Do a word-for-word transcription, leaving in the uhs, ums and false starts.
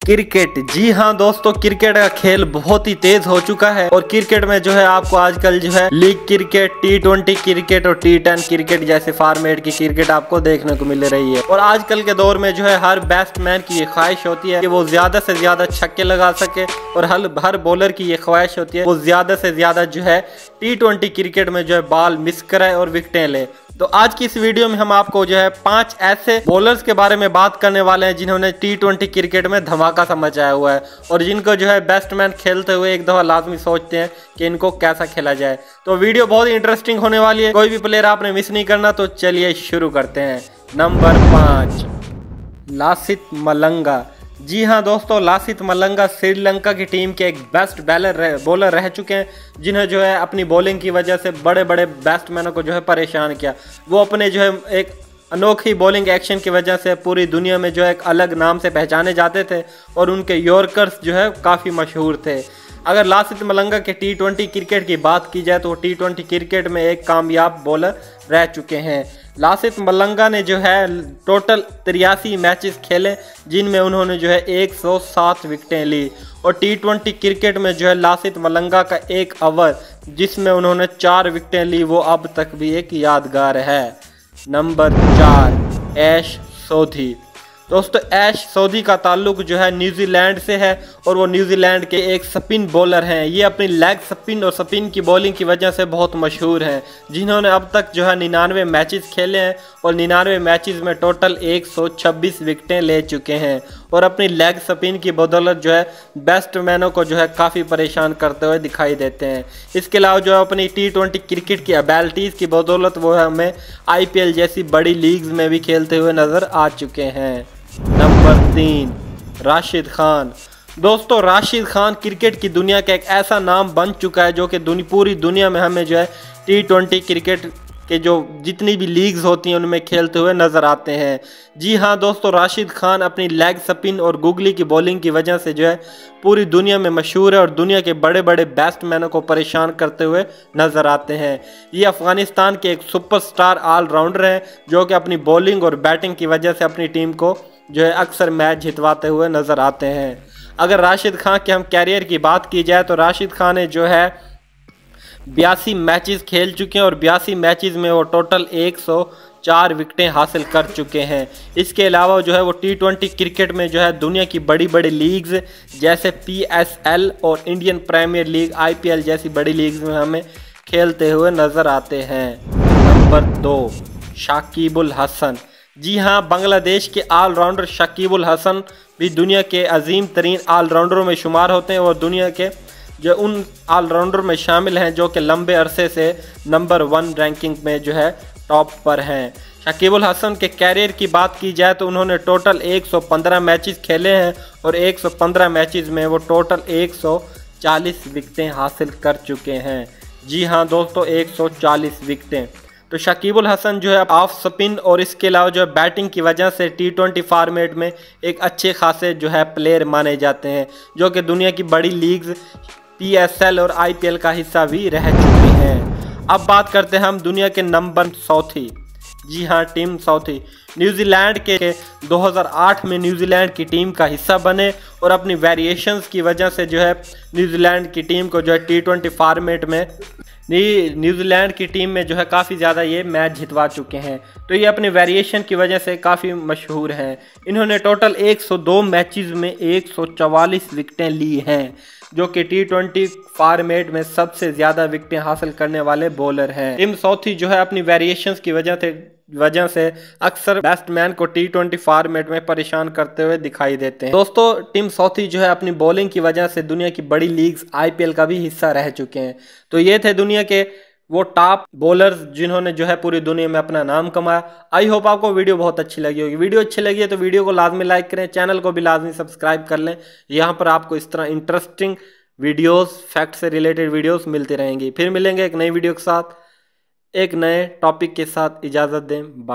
Cricket. जी हाँ दोस्तों, cricket का खेल बहुत ही तेज हो चुका है और क्रिकेट में जो है आपको आजकल जो है league cricket, T twenty cricket और टी टेन क्रिकेट जैसे फॉर्मेट की क्रिकेट आपको देखने को मिल रही है। और आजकल के दौर में जो है हर बैट्समैन की ये ख्वाहिश होती है कि वो ज्यादा से ज्यादा छक्के लगा सके और हर हर बॉलर की ये ख्वाहिश होती है वो ज्यादा से ज्यादा जो है टी ट्वेंटी क्रिकेट में जो है बॉल मिस कराए और विकेटें ले। तो आज की इस वीडियो में हम आपको जो है पांच ऐसे बॉलर्स के बारे में बात करने वाले हैं जिन्होंने टी ट्वेंटी क्रिकेट में धमाका सा मचाया हुआ है और जिनको जो है बैट्समैन खेलते हुए एक दफा लाजमी सोचते हैं कि इनको कैसा खेला जाए। तो वीडियो बहुत ही इंटरेस्टिंग होने वाली है, कोई भी प्लेयर आपने मिस नहीं करना। तो चलिए शुरू करते हैं। नंबर पाँच, लासिथ मलिंगा। जी हाँ दोस्तों, लासिथ मलिंगा श्रीलंका की टीम के एक बेस्ट बॉलर रह, बॉलर रह चुके हैं जिन्हें जो है अपनी बॉलिंग की वजह से बड़े बड़े बैट्समैनों को जो है परेशान किया। वो अपने जो है एक अनोखी बॉलिंग एक्शन की वजह से पूरी दुनिया में जो है एक अलग नाम से पहचाने जाते थे और उनके यॉर्कर्स जो है काफ़ी मशहूर थे। अगर लासिथ मलिंगा के टी ट्वेंटी क्रिकेट की बात की जाए तो टी ट्वेंटी क्रिकेट में एक कामयाब बॉलर रह चुके हैं। लासिथ मलिंगा ने जो है टोटल तिरासी मैचेस खेले जिनमें उन्होंने जो है एक सौ सात विकेटें ली और टी ट्वेंटी क्रिकेट में जो है लासिथ मलिंगा का एक ओवर जिसमें उन्होंने चार विकेटें ली वो अब तक भी एक यादगार है। नंबर चार, ऐश सोधी। दोस्तों, ऐश सोधी का ताल्लुक जो है न्यूजीलैंड से है और वो न्यूजीलैंड के एक स्पिन बॉलर हैं। ये अपनी लेग स्पिन और स्पिन की बॉलिंग की वजह से बहुत मशहूर हैं, जिन्होंने अब तक जो है निन्यानवे मैचेस खेले हैं और निन्यानवे मैचेस में टोटल एक सौ छब्बीस विकेटें ले चुके हैं और अपनी लेग स्पिन की बदौलत जो है बैट्समैनों को जो है काफ़ी परेशान करते हुए दिखाई देते हैं। इसके अलावा जो है अपनी टी ट्वेंटी क्रिकेट की एबिलिटीज़ की बदौलत वो है हमें आई पी एल जैसी बड़ी लीग्स में भी खेलते हुए नज़र आ चुके हैं। नंबर तीन, राशिद खान। दोस्तों, राशिद खान क्रिकेट की दुनिया का एक ऐसा नाम बन चुका है जो कि दुनि, पूरी दुनिया में हमें जो है टी ट्वेंटी क्रिकेट के जो जितनी भी लीग्स होती हैं उनमें खेलते हुए नज़र आते हैं। जी हाँ दोस्तों, राशिद खान अपनी लेग स्पिन और गुगली की बॉलिंग की वजह से जो है पूरी दुनिया में मशहूर है और दुनिया के बड़े बड़े बैट्समैनों को परेशान करते हुए नज़र आते हैं। ये अफ़गानिस्तान के एक सुपरस्टार ऑलराउंडर हैं जो कि अपनी बॉलिंग और बैटिंग की वजह से अपनी टीम को जो है अक्सर मैच जितवाते हुए नज़र आते हैं। अगर राशिद खान के हम कैरियर की बात की जाए तो राशिद खान ने जो है बयासी मैचेस खेल चुके हैं और बयासी मैचेस में वो टोटल एक सौ चार विकेटें हासिल कर चुके हैं। इसके अलावा जो है वो टी ट्वेंटी क्रिकेट में जो है दुनिया की बड़ी बड़ी लीग्स जैसे पी एस एल और Indian Premier League, I P L जैसी बड़ी लीग्स में हमें खेलते हुए नज़र आते हैं। नंबर दो, शाकिब अल हसन। जी हाँ, बांग्लादेश के ऑलराउंडर शाकिब अल हसन भी दुनिया के अजीम तरीन ऑलराउंडरों में शुमार होते हैं और दुनिया के जो उन ऑलराउंडर में शामिल हैं जो कि लंबे अरसे से नंबर वन रैंकिंग में जो है टॉप पर हैं। शाकिब अल हसन के कैरियर की बात की जाए तो उन्होंने टोटल एक सौ पंद्रह मैचेस खेले हैं और एक सौ पंद्रह मैचेस में वो टोटल एक सौ चालीस विकेटें हासिल कर चुके हैं। जी हाँ दोस्तों, एक सौ चालीस विकेटें। तो शाकिब अल हसन जो है ऑफ स्पिन और इसके अलावा जो है बैटिंग की वजह से टी ट्वेंटी फॉर्मेट में एक अच्छे खासे जो है प्लेयर माने जाते हैं जो कि दुनिया की बड़ी लीग्स पी एस एल और आई पी एल का हिस्सा भी रह चुके हैं। अब बात करते हैं हम दुनिया के नंबर सौथी। जी हाँ, टीम सौथी न्यूजीलैंड के दो हज़ार आठ में न्यूजीलैंड की टीम का हिस्सा बने और अपनी वेरिएशंस की वजह से जो है न्यूजीलैंड की टीम को जो है टी ट्वेंटी फॉर्मेट में न्यूजीलैंड की टीम में जो है काफ़ी ज़्यादा ये मैच जितवा चुके हैं। तो ये अपने वेरिएशन की वजह से काफ़ी मशहूर हैं। इन्होंने टोटल एक सौ दो मैचेस में एक सौ चवालीस विकेटें ली हैं जो कि टी ट्वेंटी फॉर्मेट में सबसे ज़्यादा विकेटें हासिल करने वाले बॉलर हैं। टिम साउथी जो है अपनी वेरिएशंस की वजह से वजह से अक्सर बैट्समैन को टी ट्वेंटी फॉर्मेट में परेशान करते हुए दिखाई देते हैं। दोस्तों, टिम साउथी जो है अपनी बॉलिंग की वजह से दुनिया की बड़ी लीग्स आई पी एल का भी हिस्सा रह चुके हैं। तो ये थे दुनिया के वो टॉप बॉलर्स जिन्होंने जो है पूरी दुनिया में अपना नाम कमाया। आई होप आपको वीडियो बहुत अच्छी लगी होगी। वीडियो अच्छी लगी है तो वीडियो को लाजमी लाइक करें, चैनल को भी लाजमी सब्सक्राइब कर लें। यहाँ पर आपको इस तरह इंटरेस्टिंग वीडियोस, फैक्ट से रिलेटेड वीडियोस मिलती रहेंगी। फिर मिलेंगे एक नई वीडियो के साथ, एक नए टॉपिक के साथ। इजाज़त दें।